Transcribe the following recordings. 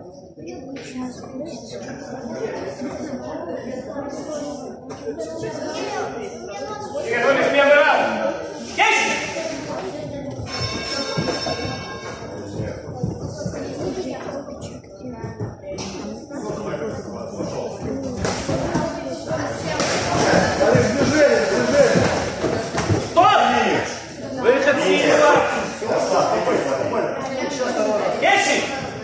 Сейчас будет. Приготовились, первый раунд. Есть! Стоп! Выход синего. Есть!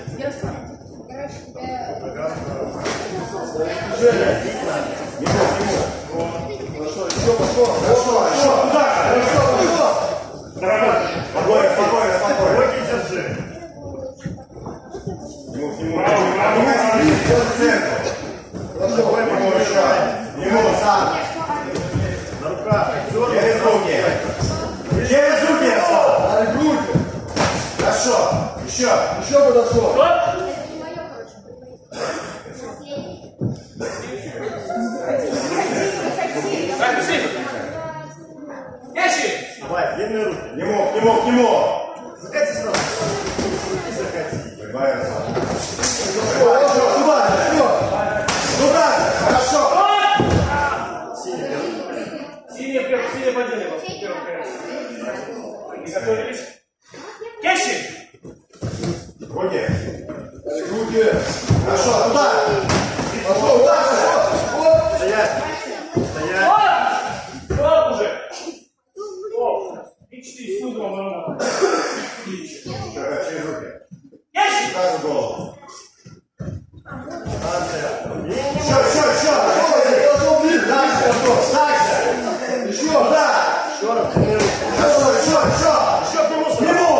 Еще подошел. Так, пиши. Ящик. Давай, длинные руки. Не мог. Закати сразу. Закати. Давай, Туда. Хорошо. Синий поделим. Приготовились. Ящик. Руки. Хорошо, туда. Пошел, туда. Стоять. Стоп уже. Стоп. И 4 секунды вам равно. Через руки. Ящик. Сразу голову. Еще. Дальше. Еще. Да. Еще раз. Еще к нему.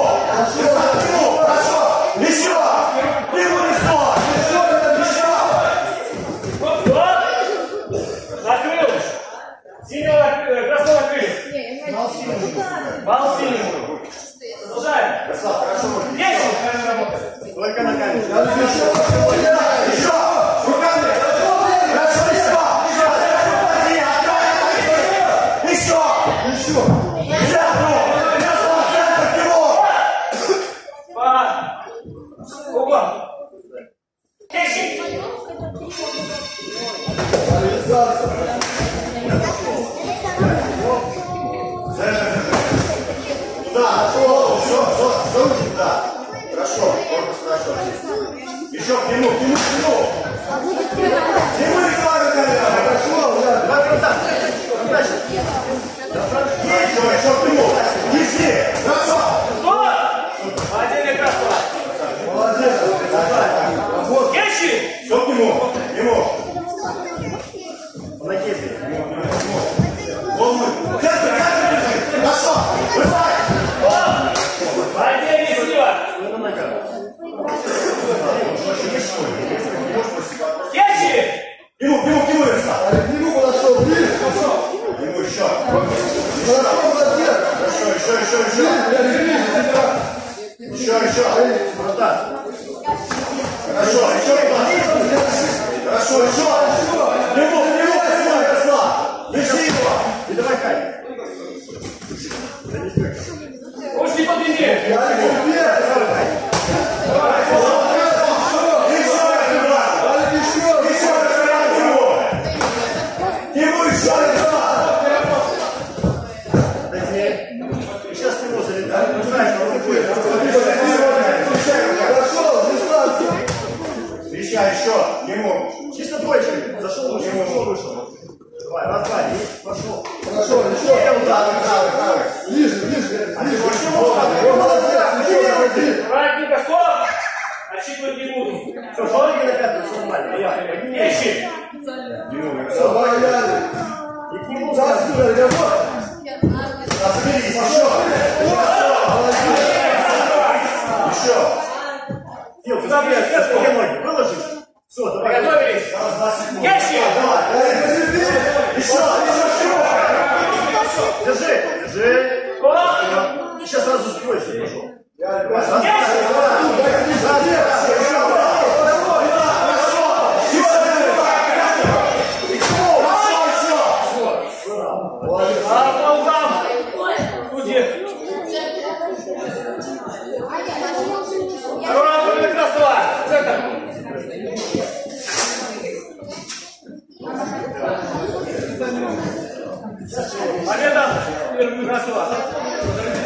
Хорошо. Еще. Накрыл. Синего, красного накрыл. Бал синему. Продолжаем. Есть. Только на камеру. Еще. Руками. Хорошо. Еще. Угон. Ящик. Да, все, да. Хорошо, корпус хорошо. Еще к нему. Хорошо, давай так. Дальше. Еще к нему. Неси. Хорошо. Стоп. Отдельно красного. Молодец. Ящик. Все к нему. Накидывай. Хорошо. Отдельно слева. Ящик. Ему, Ярослав. Ему подошел. Ему еще. Еще. Братан. Хорошо, еще. Ему, Ярослав. Держи его. И давай, Кай. Очень подлиннее. Сейчас ты его залетаешь. Встречай еще. Ему. Чисто двоечкой. Зашел, вышел. Давай, раз, два, и пошел. Хорошо, еще. Правый. Ближе. А ты молодец. Аккуратненько, стоп. Отсчитывать не буду. Все, шорки на пятку, все нормально. Ящик. Давай, Яли. И к нему Разберись, еще. Фил, куда, блядь, все ноги выложишь? Все, давай. Приготовились. Ящик. Давай. Еще. Держи. Стоп. Сейчас сразу стройся, пошел. Аккуратно, красава. Центр. Победа! Раз, два.